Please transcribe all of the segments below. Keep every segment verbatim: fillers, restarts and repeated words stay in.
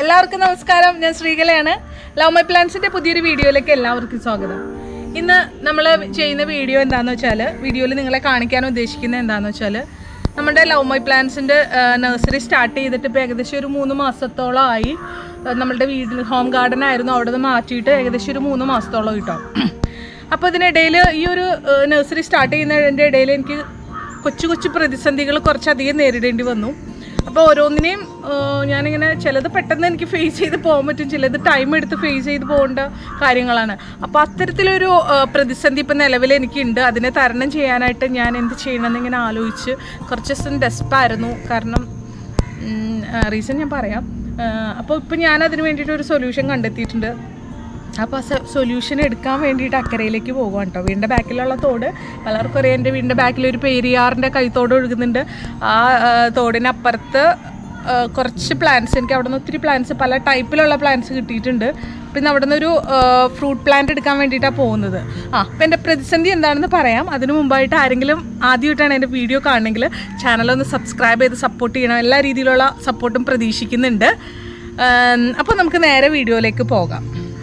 എല്ലാവർക്കും നമസ്കാരം. ഞാൻ ശ്രീകലയാണ്. ലവ് മൈ പ്ലാൻസിന്റെ പുതിയൊരു വീഡിയോയിലേക്ക് എല്ലാവർക്കും സ്വാഗതം. ഇന്ന് നമ്മൾ ചെയ്യുന്ന വീഡിയോ എന്താണെന്ന് വെച്ചാൽ, വീഡിയോയിൽ നിങ്ങളെ കാണിക്കാൻ ഉദ്ദേശിക്കുന്നത് എന്താണെന്ന് വെച്ചാൽ, നമ്മുടെ ലവ് മൈ പ്ലാൻസിൻ്റെ നഴ്സറി സ്റ്റാർട്ട് ചെയ്തിട്ട് ഇപ്പോൾ ഏകദേശം ഒരു മൂന്ന് മാസത്തോളമായി. നമ്മളുടെ വീടിന് ഹോം ഗാർഡൻ ആയിരുന്നു, അവിടെ നിന്ന് മാറ്റിയിട്ട് ഏകദേശം ഒരു മൂന്ന് മാസത്തോളം കിട്ടും. അപ്പോൾ ഇതിനിടയിൽ ഈ ഒരു നഴ്സറി സ്റ്റാർട്ട് ചെയ്യുന്നതിൻ്റെ ഇടയിൽ എനിക്ക് കൊച്ചു കൊച്ചു പ്രതിസന്ധികൾ കുറച്ചധികം നേരിടേണ്ടി വന്നു. അപ്പോൾ ഓരോന്നിനെയും ഞാനിങ്ങനെ ചിലത് പെട്ടെന്ന് എനിക്ക് ഫേസ് ചെയ്ത് പോകാൻ പറ്റും, ചിലത് ടൈം എടുത്ത് ഫേസ് ചെയ്ത് പോകേണ്ട കാര്യങ്ങളാണ്. അപ്പോൾ അത്തരത്തിലൊരു പ്രതിസന്ധി ഇപ്പം നിലവിൽ എനിക്കുണ്ട്. അതിനെ തരണം ചെയ്യാനായിട്ട് ഞാൻ എന്ത് ചെയ്യണമെന്ന് ഇങ്ങനെ ആലോചിച്ച് കുറച്ച് ദിവസം ഡെസ്പായിരുന്നു. കാരണം റീസൺ ഞാൻ പറയാം. അപ്പോൾ ഇപ്പം ഞാൻ അതിന് വേണ്ടിയിട്ട് ഒരു സൊല്യൂഷൻ കണ്ടെത്തിയിട്ടുണ്ട്. അപ്പോൾ ആ സൊല്യൂഷൻ എടുക്കാൻ വേണ്ടിയിട്ട് അക്കരയിലേക്ക് പോകുകയാണ് കേട്ടോ. വീടിൻ്റെ ബാക്കിലുള്ള തോട് പലർക്കും അറിയാം. എൻ്റെ വീടിൻ്റെ ബാക്കിൽ ഒരു പെരിയാറിൻ്റെ കൈത്തോട് ഒഴുകുന്നുണ്ട്. ആ തോടിനപ്പുറത്ത് കുറച്ച് പ്ലാന്റ്സ്, എനിക്ക് അവിടെ നിന്ന് ഒത്തിരി പ്ലാന്റ്സ്, പല ടൈപ്പിലുള്ള പ്ലാന്റ്സ് കിട്ടിയിട്ടുണ്ട്. പിന്നെ അവിടെ നിന്നൊരു ഫ്രൂട്ട് പ്ലാന്റ് എടുക്കാൻ വേണ്ടിയിട്ടാണ് പോകുന്നത്. ആ അപ്പം എൻ്റെ പ്രതിസന്ധി എന്താണെന്ന് പറയാം. അതിനു മുമ്പായിട്ട് ആരെങ്കിലും ആദ്യമായിട്ടാണ് എൻ്റെ വീഡിയോ കാണണമെങ്കിൽ ചാനലൊന്ന് സബ്സ്ക്രൈബ് ചെയ്ത് സപ്പോർട്ട് ചെയ്യണം. എല്ലാ രീതിയിലുള്ള സപ്പോർട്ടും പ്രതീക്ഷിക്കുന്നുണ്ട്. അപ്പോൾ നമുക്ക് നേരെ വീഡിയോയിലേക്ക് പോകാം.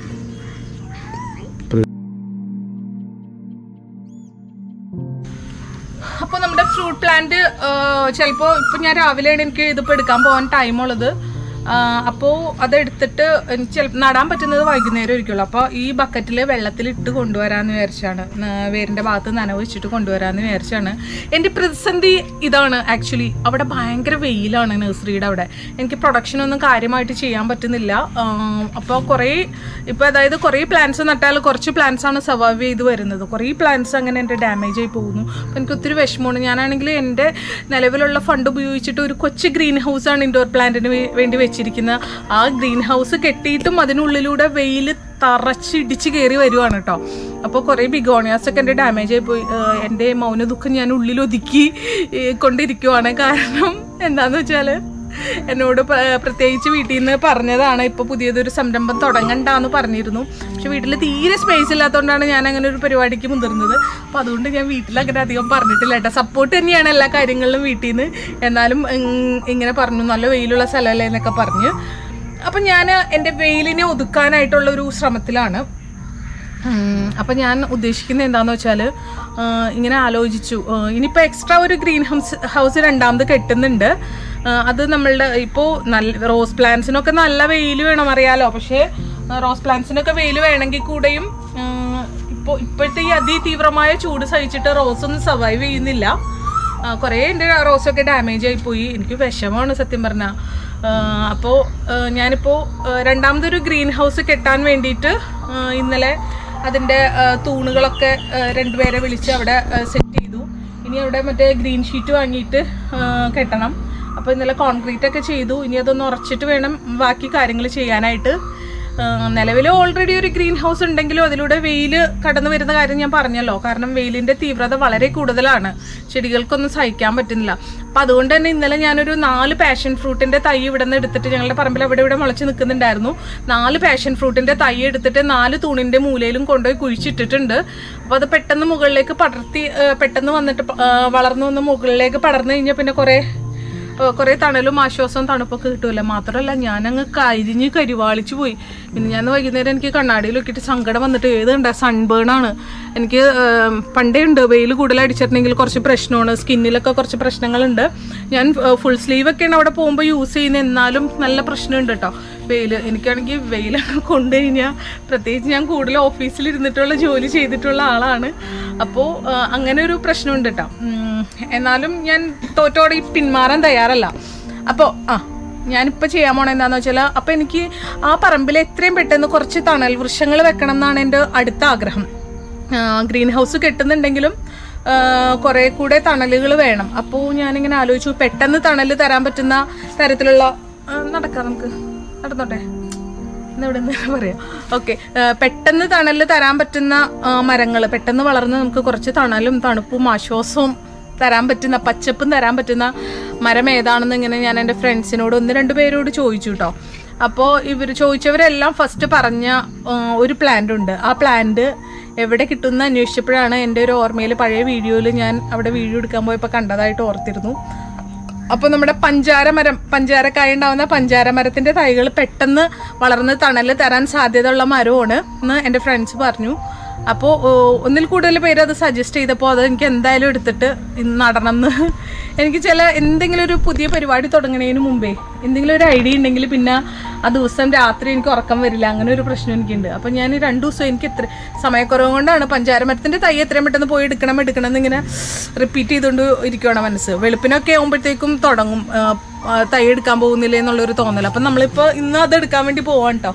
അപ്പോൾ നമ്മുടെ ഫ്രൂട്ട് പ്ലാന്റ് ചിലപ്പോൾ ഇപ്പം ഞാൻ രാവിലെയാണ് എനിക്ക് ഇതിപ്പോൾ എടുക്കാൻ പോകാൻ ടൈമുള്ളത്. അപ്പോൾ അതെടുത്തിട്ട് എനിക്ക് ചിലപ്പോൾ നടാൻ പറ്റുന്നത് വൈകുന്നേരം ഒരിക്കുള്ളൂ. അപ്പോൾ ഈ ബക്കറ്റിൽ വെള്ളത്തിൽ ഇട്ട് കൊണ്ടുവരാമെന്ന് വിചാരിച്ചാണ്, വേരിൻ്റെ ഭാഗത്ത് നനവ് വെച്ചിട്ട് കൊണ്ടുവരാമെന്ന് വിചാരിച്ചാണ്. എൻ്റെ പ്രതിസന്ധി ഇതാണ്. ആക്ച്വലി അവിടെ ഭയങ്കര വെയിലാണ് നഴ്സറിയുടെ അവിടെ. എനിക്ക് പ്രൊഡക്ഷനൊന്നും കാര്യമായിട്ട് ചെയ്യാൻ പറ്റുന്നില്ല. അപ്പോൾ കുറേ ഇപ്പോൾ അതായത് കുറേ പ്ലാന്റ്സ് നട്ടാൽ കുറച്ച് പ്ലാന്റ്സാണ് സർവൈവ് ചെയ്ത് വരുന്നത്. കുറേ പ്ലാന്റ്സ് അങ്ങനെ എൻ്റെ ഡാമേജ് ആയി പോകുന്നു. അപ്പോൾ എനിക്ക് ഒത്തിരി വിഷമമാണ്. ഞാനാണെങ്കിൽ എൻ്റെ നിലവിലുള്ള ഫണ്ട് ഉപയോഗിച്ചിട്ട് ഒരു കൊച്ചു ഗ്രീൻ ഹൗസാണ് ഇൻഡോർ പ്ലാന്റിന് വേണ്ടി വെച്ചിരിക്കുന്ന. ആ ഗ്രീൻ ഹൗസ് കെട്ടിയിട്ടും അതിനുള്ളിലൂടെ വെയിൽ തറച്ചിടിച്ച് കയറി വരുവാണ് കേട്ടോ. അപ്പോൾ കുറേ ബിഗോണിയാസ് ഒക്കെ എൻ്റെ ഡാമേജ് ആയി പോയി. എൻ്റെ മൗന ദുഃഖം ഞാൻ ഉള്ളിലൊതുക്കി കൊണ്ടിരിക്കുവാണ്. കാരണം എന്താണെന്ന് വെച്ചാൽ എന്നോട് പ്രത്യേകിച്ച് വീട്ടിൽ നിന്ന് പറഞ്ഞതാണ്, ഇപ്പോൾ പുതിയതൊരു സംരംഭം തുടങ്ങണ്ടെന്ന് പറഞ്ഞിരുന്നു. പക്ഷെ വീട്ടിൽ തീരെ സ്പേസ് ഇല്ലാത്തതുകൊണ്ടാണ് ഞാൻ അങ്ങനെ ഒരു പരിപാടിക്ക് മുതിർന്നത്. അപ്പോൾ അതുകൊണ്ട് ഞാൻ വീട്ടിൽ അങ്ങനെ അധികം പറഞ്ഞിട്ടില്ല കേട്ടോ. സപ്പോർട്ട് തന്നെയാണ് എല്ലാ കാര്യങ്ങളിലും വീട്ടിൽ നിന്ന്. എന്നാലും ഇങ്ങനെ പറഞ്ഞു, നല്ല വെയിലുള്ള സ്ഥലമല്ലേ എന്നൊക്കെ പറഞ്ഞ്. അപ്പം ഞാൻ എൻ്റെ വെയിലിനെ ഒതുക്കാനായിട്ടുള്ള ഒരു ശ്രമത്തിലാണ്. അപ്പം ഞാൻ ഉദ്ദേശിക്കുന്നത് എന്താണെന്ന് വെച്ചാൽ, ഇങ്ങനെ ആലോചിച്ചു, ഇനിയിപ്പോൾ എക്സ്ട്രാ ഒരു ഗ്രീൻ ഹൗസ് ഹൗസ് രണ്ടാമത് കെട്ടുന്നുണ്ട്. അത് നമ്മളുടെ ഇപ്പോൾ നല്ല റോസ് പ്ലാന്റ്സിനൊക്കെ നല്ല വെയിൽ വേണം, അറിയാലോ. പക്ഷേ റോസ് പ്ലാന്റ്സിനൊക്കെ വെയിൽ വേണമെങ്കിൽ കൂടെയും ഇപ്പോൾ ഇപ്പോഴത്തെ ഈ അതിതീവ്രമായ ചൂട് സഹിച്ചിട്ട് റോസൊന്നും സർവൈവ് ചെയ്യുന്നില്ല. കുറേ എൻ്റെ റോസൊക്കെ ഡാമേജ് ആയിപ്പോയി. എനിക്ക് വിഷമമാണ് സത്യം പറഞ്ഞാൽ. അപ്പോൾ ഞാനിപ്പോൾ രണ്ടാമതൊരു ഗ്രീൻ ഹൗസ് കെട്ടാൻ വേണ്ടിയിട്ട് ഇന്നലെ അതിൻ്റെ തൂണുകളൊക്കെ രണ്ടുപേരെ വിളിച്ച് അവിടെ സെറ്റ് ചെയ്തു. ഇനി അവിടെ മറ്റേ ഗ്രീൻ ഷീറ്റ് വാങ്ങിയിട്ട് കെട്ടണം. അപ്പോൾ ഇന്നലെ കോൺക്രീറ്റ് ഒക്കെ ചെയ്തു. ഇനി അതൊന്ന് ഉറച്ചിട്ട് വേണം ബാക്കി കാര്യങ്ങൾ ചെയ്യാനായിട്ട്. നിലവിൽ ഓൾറെഡി ഒരു ഗ്രീൻ ഹൗസ് ഉണ്ടെങ്കിലും അതിലൂടെ വെയിൽ കടന്നു വരുന്ന കാര്യം ഞാൻ പറഞ്ഞല്ലോ. കാരണം വെയിലിൻ്റെ തീവ്രത വളരെ കൂടുതലാണ്, ചെടികൾക്കൊന്നും സഹിക്കാൻ പറ്റുന്നില്ല. അപ്പം അതുകൊണ്ട് തന്നെ ഇന്നലെ ഞാനൊരു നാല് പാഷൻ ഫ്രൂട്ടിൻ്റെ തൈ ഇവിടെ നിന്ന് എടുത്തിട്ട്, ഞങ്ങളുടെ പറമ്പിൽ അവിടെ ഇവിടെ മുളച്ച് നിൽക്കുന്നുണ്ടായിരുന്നു, നാല് പാഷൻ ഫ്രൂട്ടിൻ്റെ തൈ എടുത്തിട്ട് നാല് തൂണിൻ്റെ മൂലയിലും കൊണ്ടുപോയി കുഴിച്ചിട്ടിട്ടുണ്ട്. അപ്പോൾ അത് പെട്ടെന്ന് മുകളിലേക്ക് പടർത്തി പെട്ടെന്ന് വന്നിട്ട് വളർന്നു വന്ന് മുകളിലേക്ക് പടർന്നു കഴിഞ്ഞാൽ പിന്നെ കുറേ കുറേ തണലും ആശ്വാസവും തണുപ്പൊക്കെ കിട്ടുമല്ലോ. മാത്രമല്ല ഞാനങ്ങ് കരിഞ്ഞ് കരിവാളിച്ചു പോയി. പിന്നെ ഞാൻ വൈകുന്നേരം എനിക്ക് കണ്ണാടിയിൽ നോക്കിയിട്ട് സങ്കടം വന്നിട്ട്, ഏതുണ്ട് സൺബേണാണ് എനിക്ക്. പണ്ടേ ഉണ്ട് വെയിൽ കൂടുതൽ അടിച്ചിട്ടുണ്ടെങ്കിൽ കുറച്ച് പ്രശ്നമാണ്, സ്കിന്നിലൊക്കെ കുറച്ച് പ്രശ്നങ്ങളുണ്ട്. ഞാൻ ഫുൾ സ്ലീവൊക്കെയാണ് അവിടെ പോകുമ്പോൾ യൂസ് ചെയ്യുന്നത്, എന്നാലും നല്ല പ്രശ്നമുണ്ട് കേട്ടോ വെയിൽ. എനിക്കാണെങ്കിൽ വെയിലൊക്കെ കൊണ്ടു കഴിഞ്ഞാൽ, പ്രത്യേകിച്ച് ഞാൻ കൂടുതൽ ഓഫീസിലിരുന്നിട്ടുള്ള ജോലി ചെയ്തിട്ടുള്ള ആളാണ്. അപ്പോൾ അങ്ങനെ ഒരു പ്രശ്നമുണ്ട് കേട്ടോ. എന്നാലും ഞാൻ തോറ്റോടെ പിന്മാറാൻ തയ്യാറല്ല. അപ്പോൾ ആ ഞാനിപ്പോൾ ചെയ്യാൻ പോണത് എന്താണെന്ന് വെച്ചാൽ, അപ്പോൾ എനിക്ക് ആ പറമ്പിൽ എത്രയും പെട്ടെന്ന് കുറച്ച് തണൽ വൃക്ഷങ്ങൾ വെക്കണം എന്നാണ് എൻ്റെ അടുത്ത ആഗ്രഹം. ഗ്രീൻ ഹൗസ് കെട്ടുന്നുണ്ടെങ്കിലും കുറേ കൂടെ തണലുകൾ വേണം. അപ്പോൾ ഞാനിങ്ങനെ ആലോചിച്ചു, പെട്ടെന്ന് തണൽ തരാൻ പറ്റുന്ന തരത്തിലുള്ള, നടക്കാം നമുക്ക്, നടന്നോട്ടെ ഇവിടെ നിന്ന് പറയാം. ഓക്കെ, പെട്ടെന്ന് തണൽ തരാൻ പറ്റുന്ന മരങ്ങൾ, പെട്ടെന്ന് വളർന്ന് നമുക്ക് കുറച്ച് തണലും തണുപ്പും ആശ്വാസവും തരാൻ പറ്റുന്ന, പച്ചപ്പും തരാൻ പറ്റുന്ന മരം ഏതാണെന്ന് ഇങ്ങനെ ഞാൻ എൻ്റെ ഫ്രണ്ട്സിനോട് ഒന്ന് രണ്ട് പേരോട് ചോദിച്ചു കേട്ടോ. അപ്പോൾ ഇവർ ചോദിച്ചവരെല്ലാം ഫസ്റ്റ് പറഞ്ഞ ഒരു പ്ലാന്റ് ഉണ്ട്. ആ പ്ലാന്റ് എവിടെ കിട്ടുന്ന അന്വേഷിച്ചപ്പോഴാണ് എൻ്റെ ഒരു ഓർമ്മയിൽ പഴയ വീഡിയോയിൽ ഞാൻ അവിടെ വീഡിയോ എടുക്കാൻ പോയപ്പോൾ കണ്ടതായിട്ട് ഓർത്തിരുന്നു. അപ്പോൾ നമ്മുടെ പഞ്ചാര മരം, പഞ്ചാരക്കായ ഉണ്ടാവുന്ന പഞ്ചാര മരത്തിൻ്റെ തൈകൾ പെട്ടെന്ന് വളർന്ന് തണൽ തരാൻ സാധ്യതയുള്ള മരമാണ് എന്ന് എൻ്റെ ഫ്രണ്ട്സ് പറഞ്ഞു. അപ്പോൾ ഒന്നിൽ കൂടുതൽ പേര് അത് സജസ്റ്റ് ചെയ്തപ്പോൾ അത് എനിക്ക് എന്തായാലും എടുത്തിട്ട് ഇന്ന് നടണം എന്ന്. എനിക്ക് ചില എന്തെങ്കിലും ഒരു പുതിയ പരിപാടി തുടങ്ങുന്നതിന് മുമ്പേ എന്തെങ്കിലും ഒരു ഐഡിയ ഉണ്ടെങ്കിൽ പിന്നെ ആ ദിവസം രാത്രി എനിക്ക് ഉറക്കം വരില്ല, അങ്ങനെ ഒരു പ്രശ്നം എനിക്കുണ്ട്. അപ്പം ഞാൻ രണ്ട് ദിവസം എനിക്ക് എത്ര സമയക്കുറവ് കൊണ്ടാണ് പഞ്ചാരമരത്തിൻ്റെ തൈ എത്രയും പെട്ടെന്ന് പോയി എടുക്കണം എടുക്കണം എന്നിങ്ങനെ റിപ്പീറ്റ് ചെയ്തുകൊണ്ട് ഇരിക്കുകയാണ് മനസ്സ്. വെളുപ്പിനൊക്കെ ആകുമ്പോഴത്തേക്കും തുടങ്ങും തൈ എടുക്കാൻ പോകുന്നില്ല എന്നുള്ളൊരു തോന്നൽ. അപ്പം നമ്മളിപ്പോൾ ഇന്ന് അത് എടുക്കാൻ വേണ്ടി പോവാം കേട്ടോ.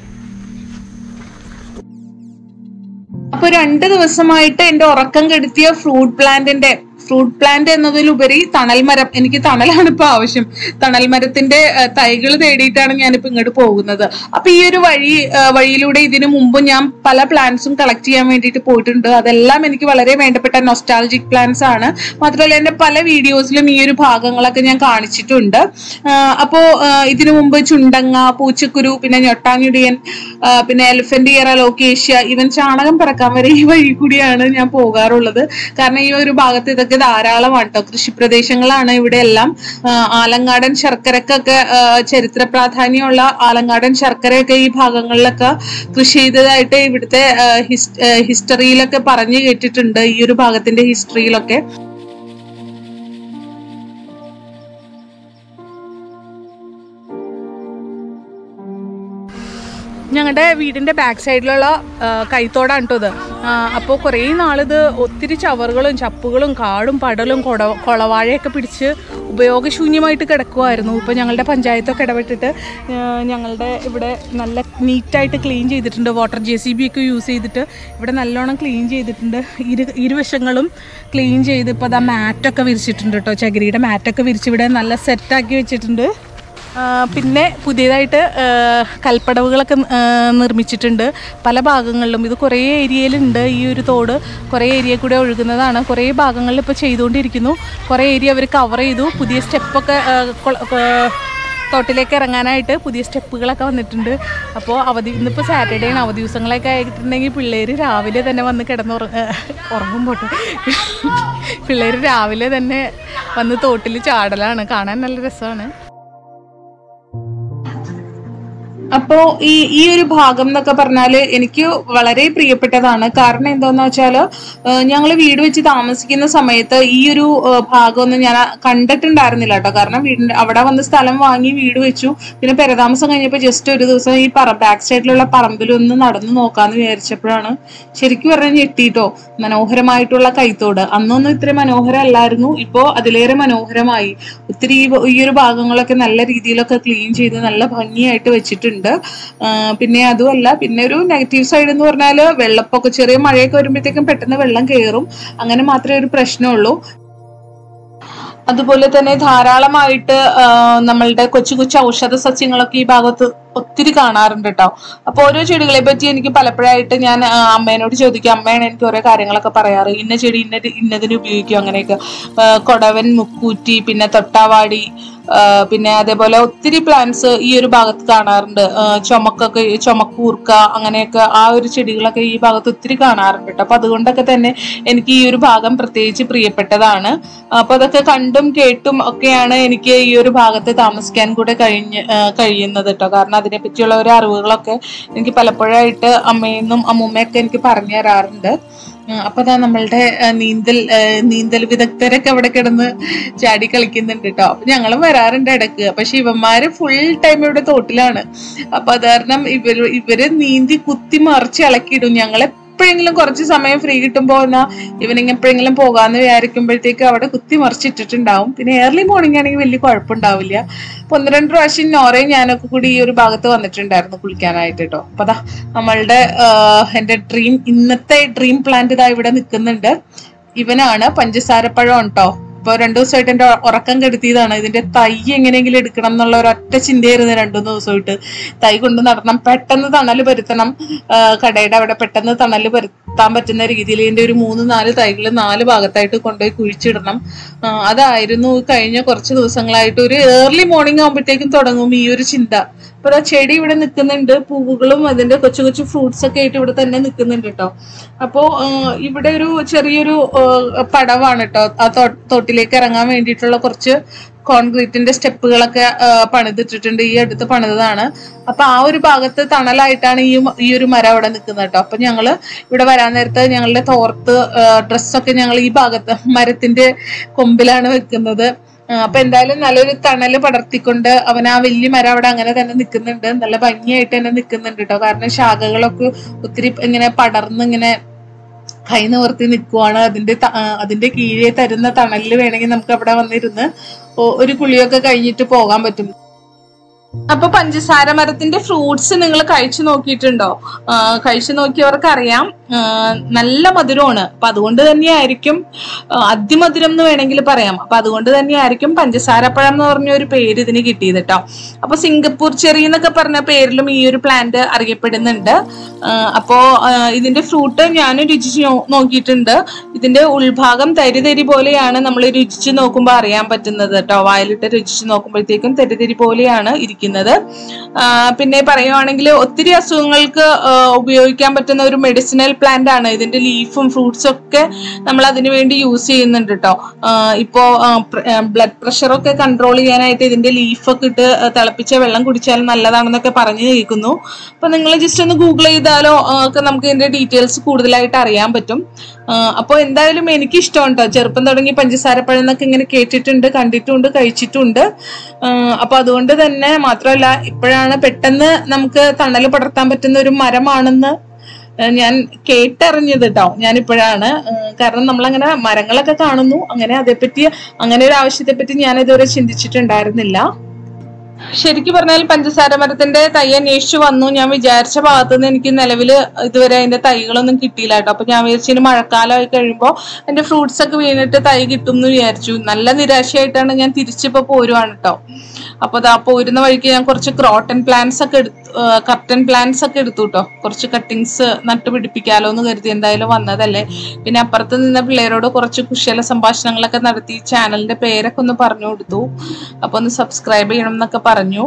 അപ്പൊ രണ്ട് ദിവസമായിട്ട് എൻ്റെ ഉറക്കം കെടുത്തിയ ഫ്രൂട്ട് പ്ലാന്റിന്റെ ഫ്രൂട്ട് പ്ലാന്റ് എന്നതിലുപരി തണൽ മരം, എനിക്ക് തണലാണ് ഇപ്പൊ ആവശ്യം. തണൽ മരത്തിന്റെ തൈകൾ തേടിയിട്ടാണ് ഞാനിപ്പോ ഇങ്ങോട്ട് പോകുന്നത്. അപ്പൊ ഈ ഒരു വഴി വഴിയിലൂടെ ഇതിനു മുമ്പ് ഞാൻ പല പ്ലാന്റ്സും കളക്ട് ചെയ്യാൻ വേണ്ടിയിട്ട് പോയിട്ടുണ്ട്. അതെല്ലാം എനിക്ക് വളരെ വേണ്ടപ്പെട്ട നൊസ്റ്റാൾജിക് പ്ലാന്റ്സ് ആണ്. മാത്രമല്ല എൻ്റെ പല വീഡിയോസിലും ഈ ഒരു ഭാഗങ്ങളൊക്കെ ഞാൻ കാണിച്ചിട്ടുണ്ട്. അപ്പോ ഇതിനു മുമ്പ് ചുണ്ടങ്ങ, പൂച്ചക്കുരു, പിന്നെ ഞൊട്ടാഞ്ഞുടിയൻ, പിന്നെ എലിഫന്റ് ഇയർ അലോക്കേഷ്യ, ഈവൻ ചാണകം പറക്കാൻ വരെ ഈ വഴി കൂടിയാണ് ഞാൻ പോകാറുള്ളത്. കാരണം ഈ ഒരു ഭാഗത്ത് ഇതൊക്കെ ധാരാളമാണ് കേട്ടോ. കൃഷിപ്രദേശങ്ങളാണ് ഇവിടെ എല്ലാം. ആലങ്ങാടൻ ശർക്കരക്കൊക്കെ ചരിത്ര പ്രാധാന്യമുള്ള ആലങ്ങാടൻ ശർക്കരയൊക്കെ ഈ ഭാഗങ്ങളിലൊക്കെ കൃഷി ചെയ്തതായിട്ട് ഇവിടുത്തെ ഹിസ്റ്ററിയിലൊക്കെ പറഞ്ഞു കേട്ടിട്ടുണ്ട്, ഈ ഒരു ഭാഗത്തിന്റെ ഹിസ്റ്ററിയിലൊക്കെ. ഞങ്ങളുടെ വീടിൻ്റെ ബാക്ക് സൈഡിലുള്ള കൈത്തോടാണ് കേട്ടോ ഇത്. അപ്പോൾ കുറേ നാളിത് ഒത്തിരി ചവറുകളും ചപ്പുകളും കാടും പടലും കൊട കുളവാഴയൊക്കെ പിടിച്ച് ഉപയോഗശൂന്യമായിട്ട് കിടക്കുമായിരുന്നു. ഇപ്പോൾ ഞങ്ങളുടെ പഞ്ചായത്തൊക്കെ ഇടപെട്ടിട്ട് ഞങ്ങളുടെ ഇവിടെ നല്ല നീറ്റായിട്ട് ക്ലീൻ ചെയ്തിട്ടുണ്ട്. വാട്ടർ ജെ സി ബി ഒക്കെ യൂസ് ചെയ്തിട്ട് ഇവിടെ നല്ലോണം ക്ലീൻ ചെയ്തിട്ടുണ്ട്. ഇരു ഇരുവശങ്ങളും ക്ലീൻ ചെയ്ത് ഇപ്പോൾ അതാ മാറ്റൊക്കെ വിരിച്ചിട്ടുണ്ട് കേട്ടോ. ചകിരിയുടെ മാറ്റൊക്കെ വിരിച്ച് ഇവിടെ നല്ല സെറ്റാക്കി വെച്ചിട്ടുണ്ട്. പിന്നെ പുതിയതായിട്ട് കൽപ്പടവുകളൊക്കെ നിർമ്മിച്ചിട്ടുണ്ട് പല ഭാഗങ്ങളിലും. ഇത് കുറേ ഏരിയയിലുണ്ട് ഈ ഒരു തോട്. കുറേ ഏരിയ കൂടെ ഒഴുകുന്നതാണ്. കുറേ ഭാഗങ്ങളിൽ ഇപ്പോൾ ചെയ്തുകൊണ്ടിരിക്കുന്നു. കുറേ ഏരിയ അവർ കവർ ചെയ്തു. പുതിയ സ്റ്റെപ്പൊക്കെ തോട്ടിലേക്ക് ഇറങ്ങാനായിട്ട് പുതിയ സ്റ്റെപ്പുകളൊക്കെ വന്നിട്ടുണ്ട്. അപ്പോൾ അവധി ഇന്നിപ്പോൾ സാറ്റർഡേ ആണ്. അവധി ദിവസങ്ങളൊക്കെ ആയിട്ടുണ്ടെങ്കിൽ പിള്ളേർ രാവിലെ തന്നെ വന്ന് കിടന്ന് ഉറങ്ങും പോട്ടെ പിള്ളേർ രാവിലെ തന്നെ വന്ന് തോട്ടിൽ ചാടലാണ്. കാണാൻ നല്ല രസമാണ്. അപ്പോ ഈ ഈ ഒരു ഭാഗം എന്നൊക്കെ പറഞ്ഞാല് എനിക്ക് വളരെ പ്രിയപ്പെട്ടതാണ്. കാരണം എന്താന്ന് വെച്ചാല് ഞങ്ങൾ വീട് വെച്ച് താമസിക്കുന്ന സമയത്ത് ഈ ഒരു ഭാഗമൊന്നും ഞാൻ കണ്ടിട്ടുണ്ടായിരുന്നില്ല കേട്ടോ. കാരണം വീടിന്റെ അവിടെ വന്ന് സ്ഥലം വാങ്ങി വീട് വെച്ചു. പിന്നെ പെരതാമസം കഴിഞ്ഞപ്പോൾ ജസ്റ്റ് ഒരു ദിവസം ഈ പറ ബാക്ക് സൈഡിലുള്ള പറമ്പിലൊന്ന് നടന്നു നോക്കാന്ന് വിചാരിച്ചപ്പോഴാണ് ശരിക്കും പറഞ്ഞാൽ ഞെട്ടിട്ടോ. മനോഹരമായിട്ടുള്ള കൈത്തോട് അന്നൊന്നും ഇത്ര മനോഹരം അല്ലായിരുന്നു, ഇപ്പോ അതിലേറെ മനോഹരമായി. ഒത്തിരി ഈ ഒരു ഭാഗങ്ങളൊക്കെ നല്ല രീതിയിലൊക്കെ ക്ലീൻ ചെയ്ത് നല്ല ഭംഗിയായിട്ട് വെച്ചിട്ടുണ്ട്. പിന്നെ അതുമല്ല, പിന്നെ ഒരു നെഗറ്റീവ് സൈഡ് എന്ന് പറഞ്ഞാല് വെള്ളപ്പൊക്കെ ചെറിയ മഴയൊക്കെ വരുമ്പോഴത്തേക്കും പെട്ടെന്ന് വെള്ളം കയറും. അങ്ങനെ മാത്രമേ ഒരു പ്രശ്നമുള്ളൂ. അതുപോലെ തന്നെ ധാരാളമായിട്ട് നമ്മളുടെ കൊച്ചു കൊച്ചു ഔഷധ സസ്യങ്ങളൊക്കെ ഈ ഭാഗത്ത് ഒത്തിരി കാണാറുണ്ട് കേട്ടോ. അപ്പൊ ഓരോ ചെടികളെ പറ്റി എനിക്ക് പലപ്പോഴായിട്ട് ഞാൻ അമ്മേനോട് ചോദിക്കും. അമ്മയാണ് എനിക്ക് ഓരോ കാര്യങ്ങളൊക്കെ പറയാറ്. ഇന്ന ചെടി ഇന്ന ഇന്നതിന് ഉപയോഗിക്കും അങ്ങനെയൊക്കെ. കൊടവൻ, മുക്കൂറ്റി, പിന്നെ തൊട്ടാവാടി, പിന്നെ അതേപോലെ ഒത്തിരി പ്ലാന്റ്സ് ഈ ഒരു ഭാഗത്ത് കാണാറുണ്ട്. ചുമക്കൊക്കെ ചുമക്കൂർക്ക അങ്ങനെയൊക്കെ ആ ഒരു ചെടികളൊക്കെ ഈ ഭാഗത്ത് ഒത്തിരി കാണാറുണ്ട് കേട്ടോ. അപ്പൊ അതുകൊണ്ടൊക്കെ തന്നെ എനിക്ക് ഈ ഒരു ഭാഗം പ്രത്യേകിച്ച് പ്രിയപ്പെട്ടതാണ്. അപ്പൊ അതൊക്കെ കണ്ടും കേട്ടും ഒക്കെയാണ് എനിക്ക് ഈ ഒരു ഭാഗത്ത് താമസിക്കാൻ കൂടെ കഴിഞ്ഞ് കഴിയുന്നത് കേട്ടോ. കാരണം അതിനെ പറ്റിയുള്ള ഒരു അറിവുകളൊക്കെ എനിക്ക് പലപ്പോഴായിട്ട് അമ്മയെന്നും അമ്മൂമ്മയൊക്കെ എനിക്ക് പറഞ്ഞു തരാറുണ്ട്. അപ്പൊ അതാ നമ്മളുടെ നീന്തൽ നീന്തൽ വിദഗ്ധരൊക്കെ അവിടെ കിടന്ന് ചാടി കളിക്കുന്നുണ്ട് കേട്ടോ. അപ്പൊ ഞങ്ങളും വരാറുണ്ട് ഇടക്ക്. പക്ഷെ ഇവന്മാര് ഫുൾ ടൈം ഇവിടെ തോട്ടിലാണ്. അപ്പൊ അത് കാരണം ഇവര് ഇവര് നീന്തി കുത്തി മറിച്ച് ഇളക്കിയിടും. ഞങ്ങളെ എപ്പോഴെങ്കിലും കുറച്ച് സമയം ഫ്രീ കിട്ടുമ്പോ എന്നാ ഇവനിങ് എപ്പോഴെങ്കിലും പോകാന്ന് വിചാരിക്കുമ്പോഴത്തേക്ക് അവിടെ കുത്തി മറിച്ചിട്ടിട്ടുണ്ടാവും. പിന്നെ ഏർലി മോർണിംഗ് ആണെങ്കിൽ വലിയ കുഴപ്പമുണ്ടാവില്ല. അപ്പൊ ഒന്ന് രണ്ട് പ്രാവശ്യം നോറയും ഞാനൊക്കെ കൂടി ഈ ഒരു ഭാഗത്ത് വന്നിട്ടുണ്ടായിരുന്നു കുളിക്കാനായിട്ട് കേട്ടോ. അപ്പൊ അതാ നമ്മളുടെ എന്റെ ഡ്രീം ഇന്നത്തെ ഡ്രീം പ്ലാന്റ് ഇതാ ഇവിടെ നിൽക്കുന്നുണ്ട്. ഇവനാണ് പഞ്ചസാരപ്പഴം കേട്ടോ. ഇപ്പൊ രണ്ടു ദിവസമായിട്ട് എന്റെ ഉറക്കം കെടുത്തിയതാണ്. ഇതിന്റെ തൈ എങ്ങനെയെങ്കിലും എടുക്കണം എന്നുള്ള ഒരൊറ്റ ചിന്തയായിരുന്നു രണ്ടുമൂന്ന് ദിവസമായിട്ട്. തൈ കൊണ്ട് നടണം, പെട്ടെന്ന് തണല് പരുത്തണം. കടയുടെ അവിടെ പെട്ടെന്ന് തണല് പരുത്താൻ പറ്റുന്ന രീതിയിൽ ഇതിന്റെ ഒരു മൂന്ന് നാല് തൈകൾ നാല് ഭാഗത്തായിട്ട് കൊണ്ടുപോയി കുഴിച്ചിടണം. അതായിരുന്നു കഴിഞ്ഞ കുറച്ച് ദിവസങ്ങളായിട്ട്. ഒരു ഏർലി മോർണിംഗ് ആകുമ്പോഴത്തേക്കും തുടങ്ങും ഈ ഒരു ചിന്ത. അപ്പൊ ആ ചെടി ഇവിടെ നിൽക്കുന്നുണ്ട്. പൂവുകളും അതിന്റെ കൊച്ചു കൊച്ചു ഫ്രൂട്ട്സ് ഒക്കെ ആയിട്ട് ഇവിടെ തന്നെ നിൽക്കുന്നുണ്ട് കേട്ടോ. അപ്പോ ഇവിടെ ഒരു ചെറിയൊരു പടവാണ് കേട്ടോ. ആ തോട്ടിലേക്ക് ഇറങ്ങാൻ വേണ്ടിയിട്ടുള്ള കുറച്ച് കോൺക്രീറ്റിന്റെ സ്റ്റെപ്പുകളൊക്കെ പണിതിട്ടിട്ടുണ്ട്. ഈ അടുത്ത് പണിതാണ്. അപ്പൊ ആ ഒരു ഭാഗത്ത് തണലായിട്ടാണ് ഈ ഈ ഒരു മരം അവിടെ നിൽക്കുന്നത് കേട്ടോ. അപ്പൊ ഞങ്ങള് ഇവിടെ വരാൻ നേരത്ത് ഞങ്ങളുടെ തോർത്ത് ഡ്രസ്സൊക്കെ ഞങ്ങൾ ഈ ഭാഗത്ത് മരത്തിന്റെ കൊമ്പിലാണ് വെക്കുന്നത്. അപ്പൊ എന്തായാലും നല്ലൊരു തണല് പടർത്തിക്കൊണ്ട് അവൻ ആ വലിയ മരം അവിടെ അങ്ങനെ തന്നെ നിൽക്കുന്നുണ്ട്. നല്ല ഭംഗിയായിട്ട് തന്നെ നിൽക്കുന്നുണ്ട് കേട്ടോ. കാരണം ശാഖകളൊക്കെ ഒത്തിരി ഇങ്ങനെ പടർന്ന് ഇങ്ങനെ കൈ നിവർത്തി നിൽക്കുവാണ്. അതിന്റെ അതിന്റെ കീഴെ തരുന്ന തണലിൽ വേണമെങ്കിൽ നമുക്ക് അവിടെ വന്നിരുന്ന് ഒരു കുളിയൊക്കെ കഴിഞ്ഞിട്ട് പോകാൻ പറ്റും. അപ്പൊ പഞ്ചസാര മരത്തിന്റെ ഫ്രൂട്ട്സ് നിങ്ങൾ കഴിച്ചു നോക്കിയിട്ടുണ്ടോ? കഴിച്ചു നോക്കിയവർക്ക് അറിയാം, നല്ല മധുരമാണ്. അപ്പൊ അതുകൊണ്ട് തന്നെയായിരിക്കും അതിമധുരം എന്ന് വേണമെങ്കിൽ പറയാം. അപ്പൊ അതുകൊണ്ട് തന്നെയായിരിക്കും പഞ്ചസാരപ്പഴം എന്ന് പറഞ്ഞ ഒരു പേര് ഇതിന് കിട്ടിയത് കേട്ടോ. അപ്പൊ സിംഗപ്പൂർ ചെറി എന്നൊക്കെ പറഞ്ഞ പേരിലും ഈ ഒരു പ്ലാന്റ് അറിയപ്പെടുന്നുണ്ട്. അപ്പോ ഇതിന്റെ ഫ്രൂട്ട് ഞാൻ രുചിച്ച് നോക്കിയിട്ടുണ്ട്. ഇതിന്റെ ഉൾഭാഗം തരി തരി പോലെയാണ് നമ്മൾ രുചിച്ച് നോക്കുമ്പോൾ അറിയാൻ പറ്റുന്നത് കേട്ടോ. വായിലിട്ട് രുചിച്ച് നോക്കുമ്പോഴത്തേക്കും തരി തരി പോലെയാണ് ഇരിക്കുന്നത്. പിന്നെ പറയുവാണെങ്കിൽ ഒത്തിരി അസുഖങ്ങൾക്ക് ഉപയോഗിക്കാൻ പറ്റുന്ന ഒരു മെഡിസിനൽ പ്ലാന്റ് ആണ്. ഇതിന്റെ ലീഫും ഫ്രൂട്ട്സും ഒക്കെ നമ്മൾ അതിനു വേണ്ടി യൂസ് ചെയ്യുന്നുണ്ട് കേട്ടോ. ഇപ്പോ ബ്ലഡ് പ്രഷറൊക്കെ കൺട്രോൾ ചെയ്യാനായിട്ട് ഇതിന്റെ ലീഫൊക്കെ ഇട്ട് തിളപ്പിച്ച വെള്ളം കുടിച്ചാൽ നല്ലതാണെന്നൊക്കെ പറഞ്ഞു കേൾക്കുന്നു. അപ്പൊ നിങ്ങൾ ജസ്റ്റ് ഒന്ന് ഗൂഗിൾ ചെയ്താലോ ഒക്കെ നമുക്ക് ഇതിന്റെ ഡീറ്റെയിൽസ് കൂടുതലായിട്ട് അറിയാൻ പറ്റും. അപ്പോൾ എന്തായാലും എനിക്ക് ഇഷ്ടമുണ്ടോ, ചെറുപ്പം തുടങ്ങി പഞ്ചസാരപ്പഴം എന്നൊക്കെ ഇങ്ങനെ കേട്ടിട്ടുണ്ട്, കണ്ടിട്ടുണ്ട്, കഴിച്ചിട്ടുണ്ട്. അപ്പൊ അതുകൊണ്ട് തന്നെ മാത്രമല്ല ഇപ്പോഴാണ് പെട്ടെന്ന് നമുക്ക് തണൽ പടർത്താൻ പറ്റുന്ന ഒരു മരമാണെന്ന് ഞാൻ കേട്ടറിഞ്ഞത് കേട്ടോ. ഞാനിപ്പോഴാണ്, കാരണം നമ്മളങ്ങനെ മരങ്ങളൊക്കെ കാണുന്നു, അങ്ങനെ അതേപ്പറ്റി അങ്ങനെ ഒരു ആവശ്യത്തെ പറ്റി ഞാൻ ഇതുവരെ ചിന്തിച്ചിട്ടുണ്ടായിരുന്നില്ല. ശരിക്കും പറഞ്ഞാൽ പഞ്ചസാര മരത്തിന്റെ തൈ അന്വേഷിച്ചു വന്നു. ഞാൻ വിചാരിച്ച ഭാഗത്തുനിന്ന് എനിക്ക് നിലവിൽ ഇതുവരെ അതിന്റെ തൈകളൊന്നും കിട്ടിയില്ല കേട്ടോ. അപ്പൊ ഞാൻ വിചാരിച്ചു മഴക്കാലമായി കഴിയുമ്പോൾ അതിന്റെ ഫ്രൂട്ട്സ് ഒക്കെ വീണിട്ട് തൈ കിട്ടും എന്ന് വിചാരിച്ചു. നല്ല നിരാശയായിട്ടാണ് ഞാൻ തിരിച്ചിപ്പോ പോരുവാണ് കേട്ടോ. അപ്പൊ അതാ പോരുന്ന വഴിക്ക് ഞാൻ കുറച്ച് ക്രോട്ടൺ പ്ലാന്റ്സ് ഒക്കെ എടുത്തു, കർട്ടൻ പ്ലാന്റ്സ് ഒക്കെ എടുത്തു കേട്ടോ. കുറച്ച് കട്ടിങ്സ് നട്ടുപിടിപ്പിക്കാലോ എന്ന് കരുതി എന്തായാലും വന്നതല്ലേ. പിന്നെ അപ്പുറത്ത് നിന്ന പിള്ളേരോട് കുറച്ച് കുശല സംഭാഷണങ്ങളൊക്കെ നടത്തി ചാനലിന്റെ പേരൊക്കെ ഒന്ന് പറഞ്ഞു കൊടുത്തു. അപ്പൊ ഒന്ന് സബ്സ്ക്രൈബ് ചെയ്യണം എന്നൊക്കെ പറഞ്ഞു.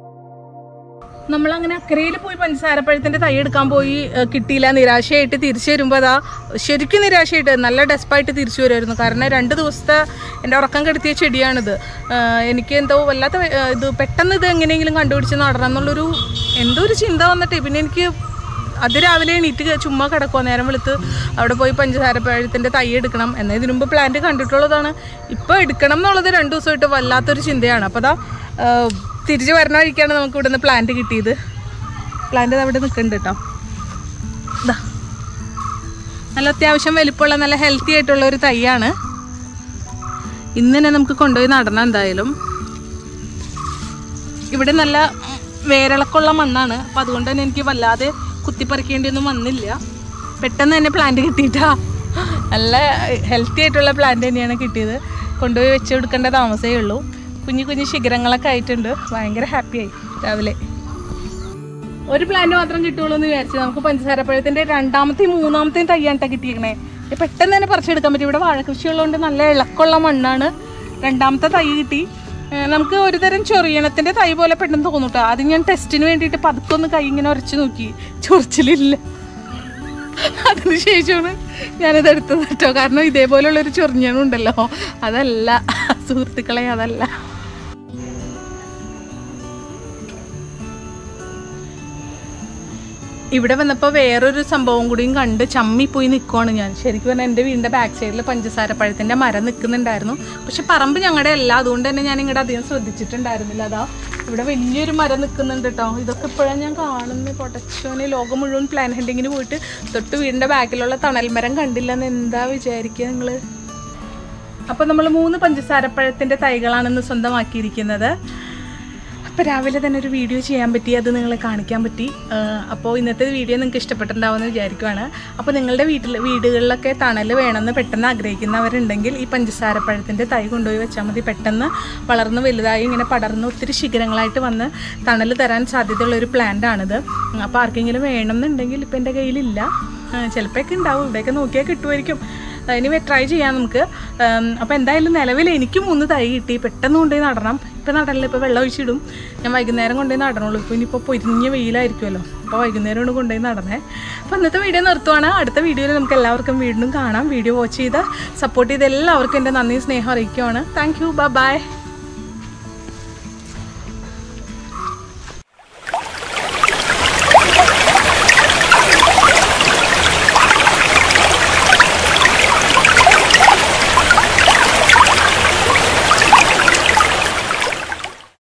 നമ്മളങ്ങനെ അക്കരയിൽ പോയി പഞ്ചസാരപ്പഴത്തിന്റെ തൈ എടുക്കാൻ പോയി, കിട്ടിയില്ല. നിരാശയായിട്ട് തിരിച്ചു വരുമ്പോൾ അതാ ശരിക്കും നിരാശയായിട്ട് നല്ല ഡെസ്പായിട്ട് തിരിച്ചു വരുമായിരുന്നു. കാരണം രണ്ട് ദിവസത്തെ എൻ്റെ ഉറക്കം കെടുത്തിയ ചെടിയാണിത്. എനിക്ക് എന്തോ വല്ലാത്ത ഇത് പെട്ടെന്ന് ഇത് എങ്ങനെയെങ്കിലും കണ്ടുപിടിച്ച് നടണം എന്നുള്ളൊരു എന്തോ ഒരു ചിന്ത വന്നിട്ട് പിന്നെ എനിക്ക് അത് രാവിലെ എണീറ്റ് ചുമ്മാ കിടക്കുക. നേരം വെളുത്ത് അവിടെ പോയി പഞ്ചസാരപ്പഴത്തിൻ്റെ തൈ എടുക്കണം എന്നാൽ ഇതിനു മുമ്പ് പ്ലാന്റ് കണ്ടിട്ടുള്ളതാണ്. ഇപ്പോൾ എടുക്കണം എന്നുള്ളത് രണ്ട് ദിവസമായിട്ട് വല്ലാത്തൊരു ചിന്തയാണ്. അപ്പോൾ അതാ തിരിച്ചു വരുന്ന വഴിക്കാണ് നമുക്ക് ഇവിടെ നിന്ന് പ്ലാന്റ് കിട്ടിയത്. പ്ലാന്റ് അവിടെ നിൽക്കുന്നുണ്ട് കേട്ടോ. ഇതാ നല്ല അത്യാവശ്യം വലിപ്പമുള്ള നല്ല ഹെൽത്തി ആയിട്ടുള്ള ഒരു തൈയാണ്. ഇന്ന് തന്നെ നമുക്ക് കൊണ്ടുപോയി നടണം. എന്തായാലും ഇവിടെ നല്ല വേരിളക്കമുള്ള മണ്ണാണ്. അപ്പം അതുകൊണ്ട് തന്നെ എനിക്ക് വല്ലാതെ കുത്തിപ്പറിക്കേണ്ടിയൊന്നും വന്നില്ല. പെട്ടെന്ന് തന്നെ പ്ലാന്റ് കിട്ടിയിട്ടാ. നല്ല ഹെൽത്തി ആയിട്ടുള്ള പ്ലാന്റ് തന്നെയാണ് കിട്ടിയത്. കൊണ്ടുപോയി വെച്ച് കൊടുക്കേണ്ട താമസമേ ഉള്ളൂ. കുഞ്ഞു കുഞ്ഞു ശിഖരങ്ങളൊക്കെ ആയിട്ടുണ്ട്. ഭയങ്കര ഹാപ്പിയായി രാവിലെ. ഒരു പ്ലാന്റ് മാത്രം കിട്ടുള്ളൂ എന്ന് വിചാരിച്ചു. നമുക്ക് പഞ്ചസാരപ്പഴത്തിൻ്റെ രണ്ടാമത്തെയും മൂന്നാമത്തെയും തയ്യാണ്ടാണ് കിട്ടിയിരിക്കണേ. പെട്ടെന്ന് തന്നെ പറിച്ചെടുക്കാൻ പറ്റും. ഇവിടെ വാഴകൃഷി ഉള്ളതുകൊണ്ട് നല്ല ഇളക്കമുള്ള മണ്ണാണ്. രണ്ടാമത്തെ തൈ കിട്ടി. നമുക്ക് ഒരു തരം ചൊറിയണത്തിൻ്റെ തൈ പോലെ പെട്ടെന്ന് തോന്നും കേട്ടോ. ആദ്യം ഞാൻ ടെസ്റ്റിന് വേണ്ടിയിട്ട് പതുക്കൊന്ന് കൈ ഇങ്ങനെ ഉരച്ച് നോക്കി, ചൊറിച്ചിലില്ല. അതിനുശേഷമാണ് ഞാനിത് എടുത്തത് കേട്ടോ. കാരണം ഇതേപോലുള്ളൊരു ചൊറിഞ്ഞണുണ്ടല്ലോ, അതല്ല സുഹൃത്തുക്കളെ, അതല്ല. ഇവിടെ വന്നപ്പോൾ വേറൊരു സംഭവം കൂടിയും കണ്ട് ചമ്മിപ്പോയി നിൽക്കുവാണ് ഞാൻ. ശരിക്കും പറഞ്ഞാൽ എൻ്റെ വീടിൻ്റെ ബാക്ക് സൈഡിൽ പഞ്ചസാരപ്പഴത്തിൻ്റെ മരം നിൽക്കുന്നുണ്ടായിരുന്നു. പക്ഷെ പറമ്പ് ഞങ്ങളുടെ അല്ല, അതുകൊണ്ട് തന്നെ ഞാൻ ഇങ്ങോട്ട് അധികം ശ്രദ്ധിച്ചിട്ടുണ്ടായിരുന്നില്ല. അതാ ഇവിടെ വലിയൊരു മരം നിൽക്കുന്നുണ്ട് കേട്ടോ. ഇതൊക്കെ ഇപ്പോഴാണ് ഞാൻ കാണുന്നത്. പൊട്ടച്ചോനെ ലോകം മുഴുവൻ പ്ലാൻ ഹണ്ടിങ്ങിന് പോയിട്ട് തൊട്ട് വീടിൻ്റെ ബാക്കിലുള്ള തണൽ മരം കണ്ടില്ലെന്ന് എന്താ വിചാരിക്കുക നിങ്ങൾ? അപ്പോൾ നമ്മൾ മൂന്ന് പഞ്ചസാരപ്പഴത്തിൻ്റെ തൈകളാണെന്ന് സ്വന്തമാക്കിയിരിക്കുന്നത്. അപ്പോൾ രാവിലെ തന്നെ ഒരു വീഡിയോ ചെയ്യാൻ പറ്റി, അത് നിങ്ങളെ കാണിക്കാൻ പറ്റി. അപ്പോൾ ഇന്നത്തെ വീഡിയോ നിങ്ങൾക്ക് ഇഷ്ടപ്പെട്ടിട്ടുണ്ടാവുമെന്ന് വിചാരിക്കുവാണ്. അപ്പോൾ നിങ്ങളുടെ വീട്ടിൽ വീടുകളിലൊക്കെ തണൽ വേണമെന്ന് പെട്ടെന്ന് ആഗ്രഹിക്കുന്നവരുണ്ടെങ്കിൽ ഈ പഞ്ചസാരപ്പഴത്തിൻ്റെ തൈ കൊണ്ടുപോയി വെച്ചാൽ മതി. പെട്ടെന്ന് വളർന്ന് വലുതായി ഇങ്ങനെ പടർന്ന് ഒത്തിരി ശിഖരങ്ങളായിട്ട് വന്ന് തണൽ തരാൻ സാധ്യതയുള്ളൊരു പ്ലാന്റാണിത്. അപ്പോൾ ആർക്കെങ്കിലും വേണമെന്നുണ്ടെങ്കിൽ ഇപ്പം എൻ്റെ കയ്യിലില്ല, ചിലപ്പോഴൊക്കെ ഉണ്ടാവും. ഇവിടെയൊക്കെ നോക്കിയാൽ കിട്ടുമായിരിക്കും. അതിന് ട്രൈ ചെയ്യാം നമുക്ക്. അപ്പോൾ എന്തായാലും നിലവിൽ എനിക്ക് മൂന്ന് തൈ കിട്ടി. പെട്ടെന്ന് കൊണ്ടുപോയി നടണം. ഇപ്പം നടലില്ല, ഇപ്പോൾ വെള്ളം ഒഴിച്ചിടും. ഞാൻ വൈകുന്നേരം കൊണ്ടുപോയി നടണുള്ളൂ. ഇപ്പോൾ ഇനിയിപ്പോൾ പൊരിഞ്ഞ വെയിലായിരിക്കുമല്ലോ. അപ്പോൾ വൈകുന്നേരം കൊണ്ട് കൊണ്ടുപോയി നടണേ. അപ്പോൾ ഇന്നത്തെ വീഡിയോ നിർത്തുവാണ്. അടുത്ത വീഡിയോയിൽ നമുക്ക് എല്ലാവർക്കും വീണ്ടും കാണാം. വീഡിയോ വാച്ച് ചെയ്ത് സപ്പോർട്ട് ചെയ്ത് എല്ലാവർക്കും എൻ്റെ നന്ദി സ്നേഹം അറിയിക്കുവാണ്. Thank you, bye by.